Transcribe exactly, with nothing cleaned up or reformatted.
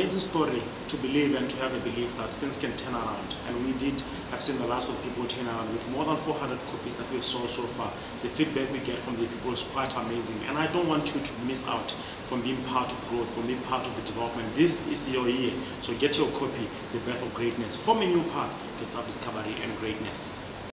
amazing story to believe and to have a belief that things can turn around. And we did have seen the lives of people turn around with more than four hundred copies that we've sold so far. The feedback we get from the people is quite amazing. And I don't want you to miss out from being part of growth, from being part of the development. This is your year. So get your copy, The Birth of Greatness. Form a new path to self-discovery and greatness.